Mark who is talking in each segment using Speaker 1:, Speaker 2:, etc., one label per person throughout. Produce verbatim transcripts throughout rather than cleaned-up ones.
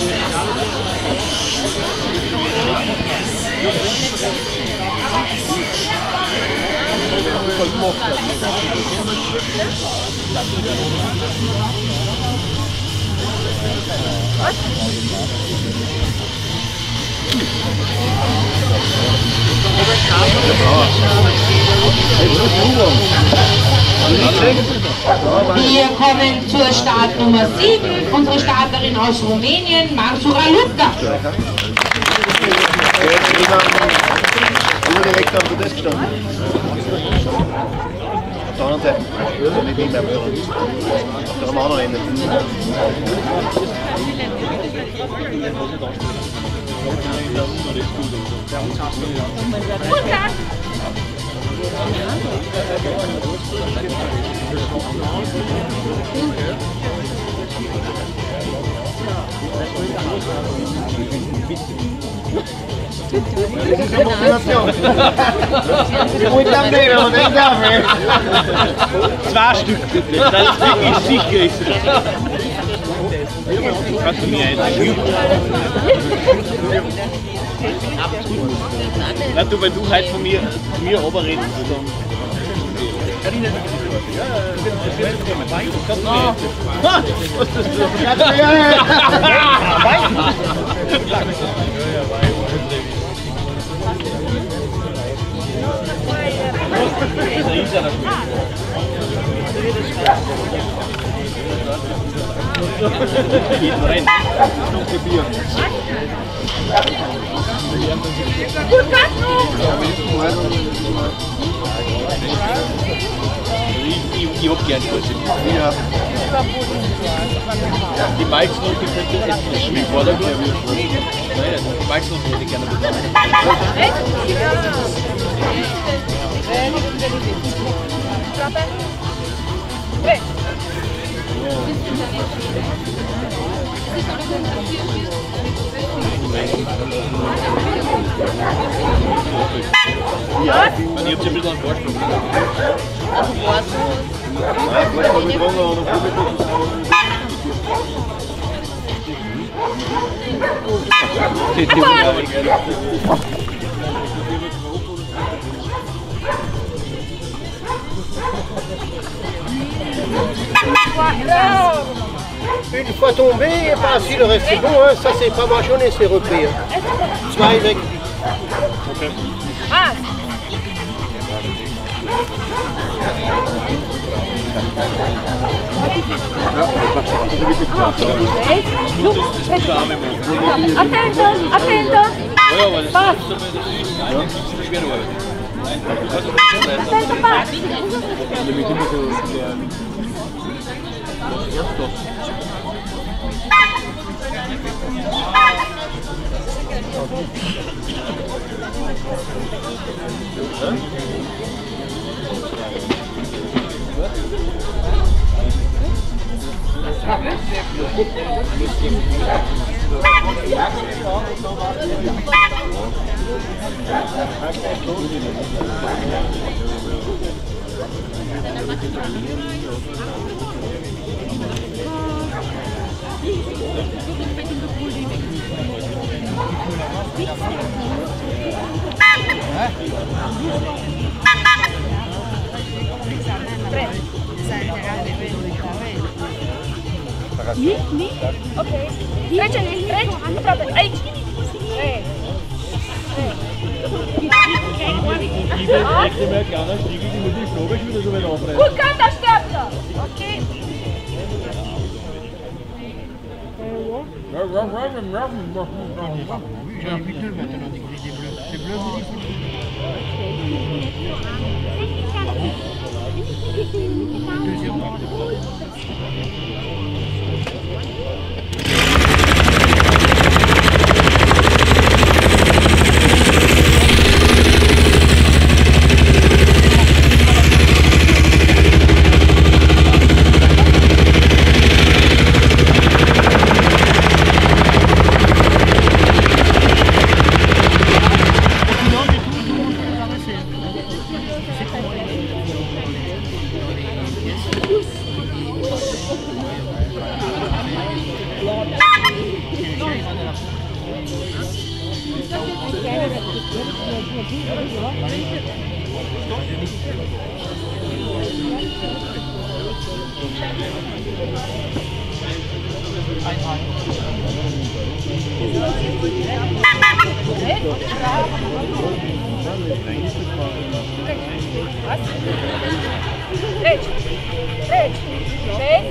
Speaker 1: Wir kommen zur Startnummer sieben, unsere Starterin aus Rumänien, Mansura Luca.
Speaker 2: Direkt am Podest gestanden. Auf der anderen Seite. Nicht in der Möhre. Auf der anderen Ende. Das ist eine Motivation. Ich muss dann nehmen und dann darf ich.
Speaker 3: Zwei Stück, das ist wirklich sicher ist. Kannst du mir einen? Na du, wenn du halt von mir, von mir runterredest, dann... Ich hab gern Kurse. Ja. Die Malznote könnte etwas schwierig fordern. Naja, die Malznote hätte ich gerne bezahlen. Ja, und ich hab sie ein bisschen an Vorsprung. Also was? Ja, Vorsprung mit Hunger und
Speaker 2: une fois tombé, et pas si le reste c'est bon, hein. Ça c'est pas mâchonné, c'est repris. Hein. Zwei weg.
Speaker 3: Okay.
Speaker 4: Ah.
Speaker 5: Attento, attento!
Speaker 3: Ja, aber das ist schwer geworden.
Speaker 5: Attento, Pass!
Speaker 4: Nicht, nicht? Okay. Rechts, rechts, probier. Eins. Zwei. Gut, kann das stirbt er. Okay. Lord. Três, três, seis,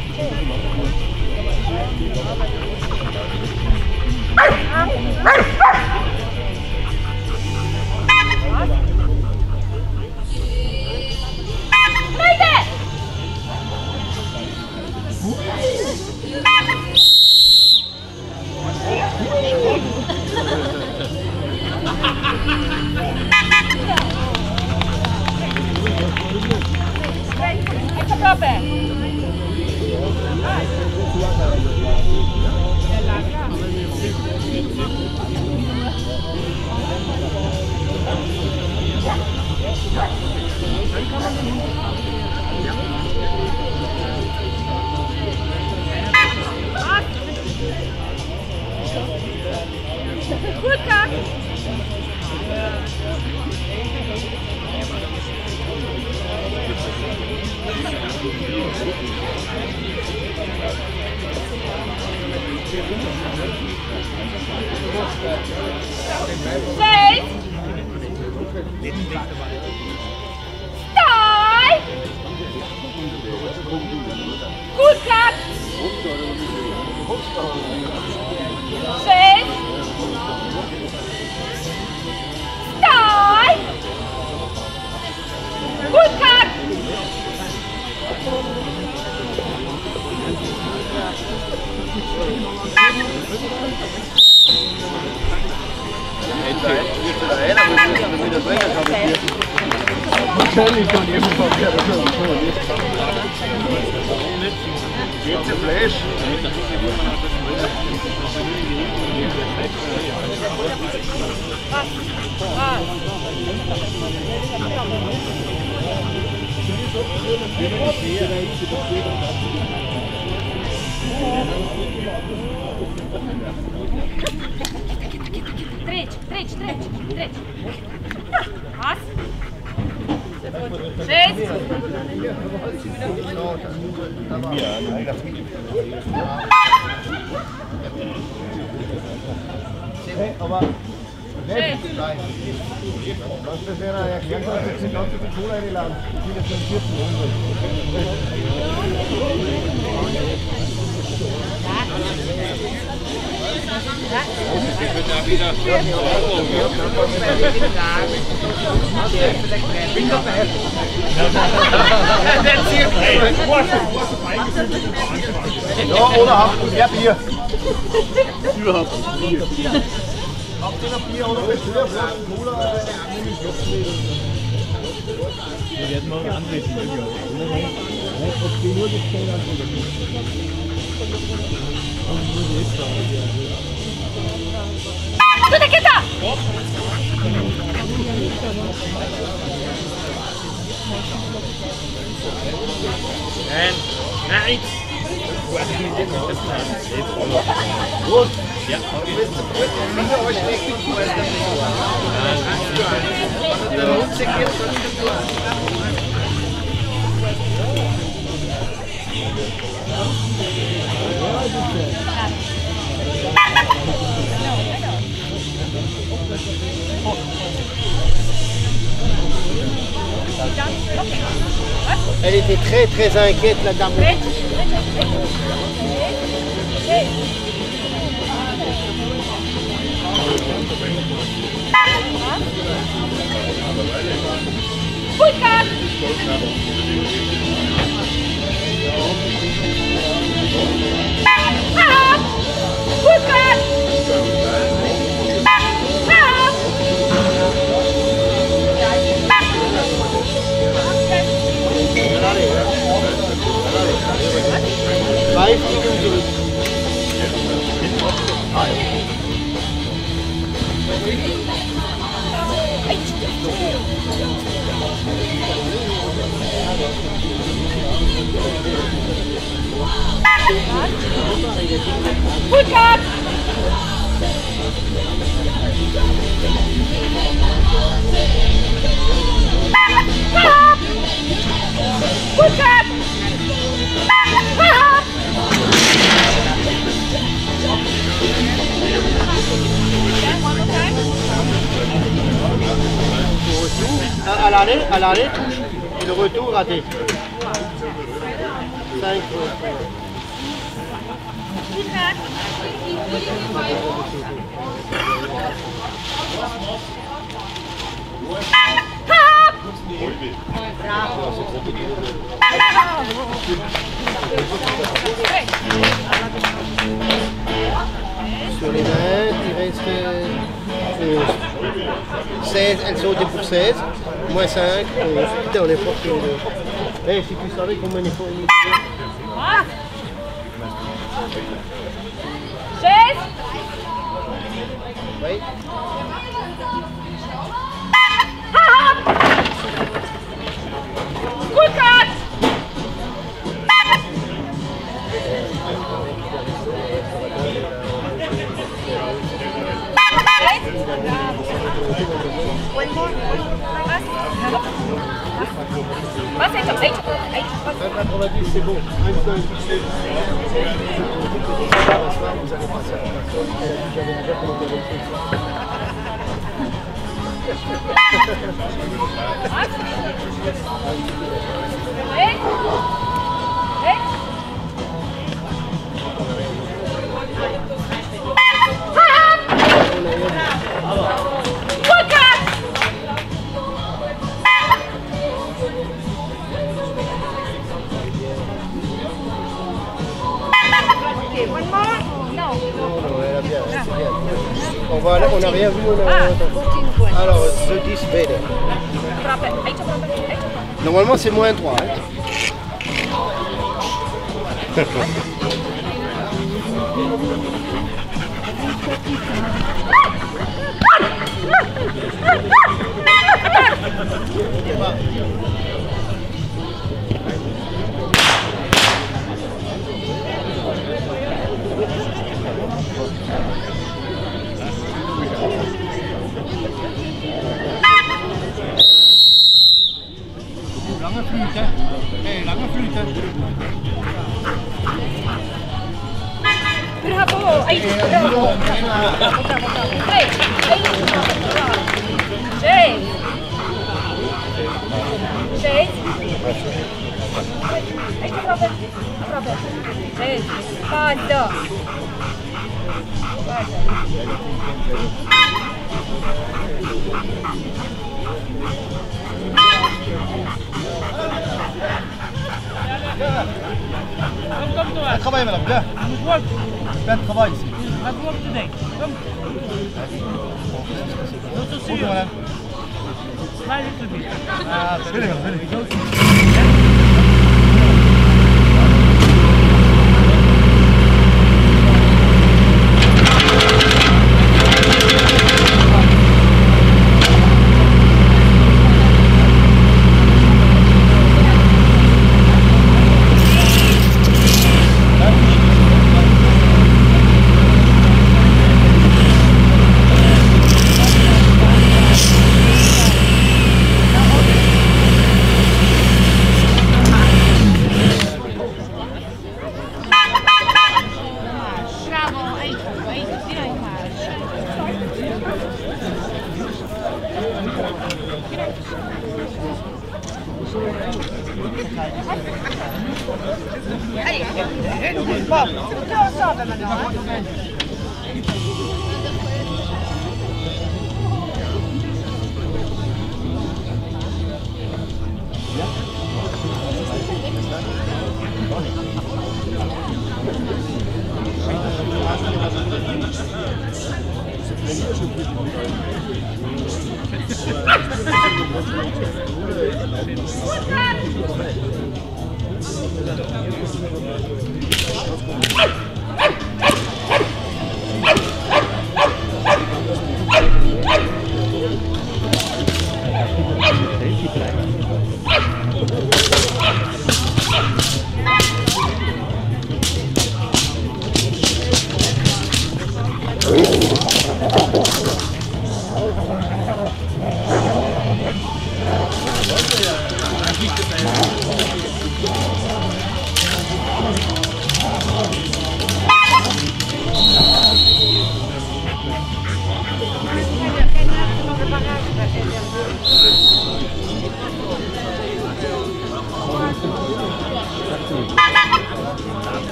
Speaker 4: seis, stai, gut cut, seis, stai, gut cut.
Speaker 2: Wahrscheinlich kann jemand verkehrt. Jetzt ein Fleisch.
Speaker 4: Três, três, três, três. Was? Seis.
Speaker 2: Hey, aber nicht. Nein. Was das wäre erklärt, dass jetzt die ganze Schule eingeladen. Ich bin jetzt im vierten Runde. Ja, oder habt ihr mehr Bier?
Speaker 3: Überhaupt nicht.
Speaker 2: Habt ihr noch Bier oder Bier? Cola?
Speaker 3: Wir werden mal antreten.
Speaker 4: Tudo que tá!
Speaker 3: Nein, nein!
Speaker 2: Gut.
Speaker 3: Ja.
Speaker 2: Elle était très très inquiète, la dame.
Speaker 4: Cuidado! Ah! Cuidado!
Speaker 2: Zwei Fliegen zurück.
Speaker 4: Good cut!
Speaker 2: l'aller, à l'aller, touche. Et le retour, raté. cinq. Sur les mains, il reste onze. seize, elles sont pour seize. Moins cinq, onze. Putain, on est fort tous les deux. Eh, si tu savais combien il faut une
Speaker 4: seize.
Speaker 2: Oui.
Speaker 4: Good cut. Passe aí, aí, aí.
Speaker 2: quatre-vingt-dix, c'est bon. Vous allez passer à la personne. Elle a dit j'avais déjà commandé le truc.
Speaker 4: Hey. Hey. Good cut. Okay, one more? No.
Speaker 2: Non, non, elle a bien, c'est bien. On va aller, on n'a rien vu, on a... Alors, the dix better. Normalement, c'est moins trois. Hein. Lange Flüte. Hey, lange Flüte.
Speaker 4: Bravo! Ay, bravo! Hey, hey. Shade. Shade. Ay, proper. Proper. Shade. Pado.
Speaker 2: Bien travail, madame, bien. Bien de travail ici. Bonjour, madame. Ah, venez, venez.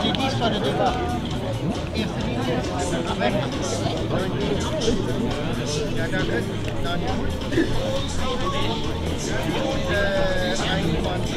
Speaker 2: die die staat er départ. Eerste linie. Weg. Ja, danke. Nou, niet goed. Uh, eenentwintig.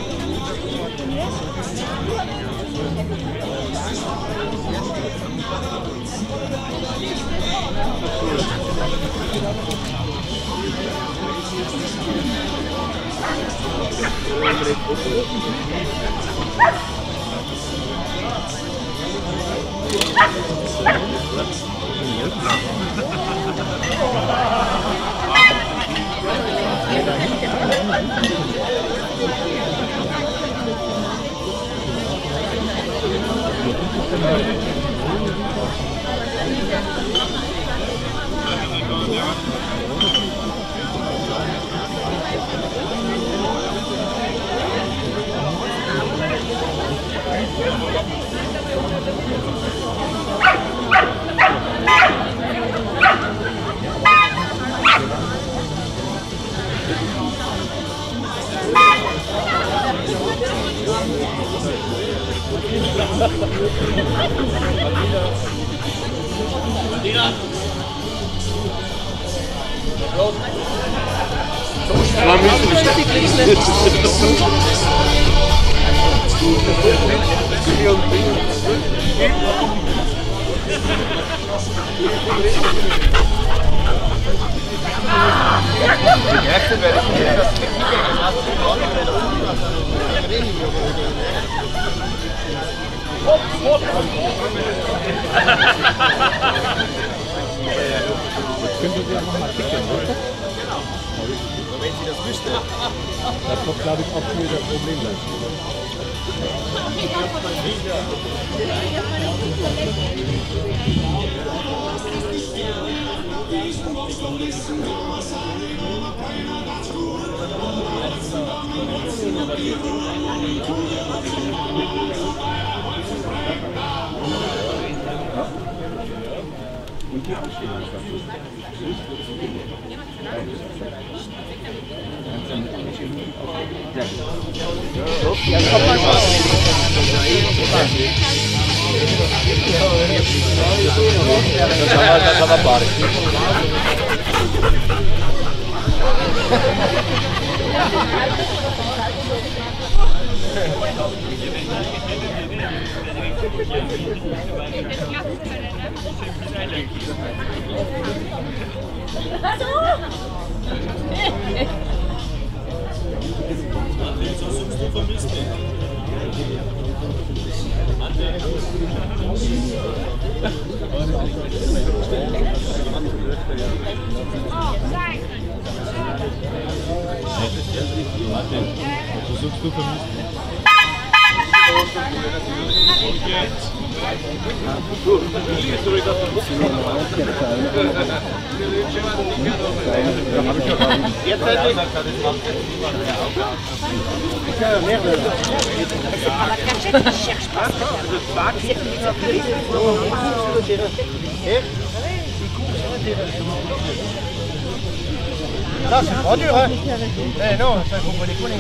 Speaker 6: Könnte sie ja nochmal kicken, oder?
Speaker 3: Wenn sie das wüsste.
Speaker 6: Das wird, glaube ich, auch hier das Problem sein. Und die Anstehung.
Speaker 3: Ja, komm mal schon. Das haben wir beide.
Speaker 6: Was suchst du vermisst?
Speaker 2: Ça, c'est pas dur, hein? Eh non, ça, il faut pas déconner.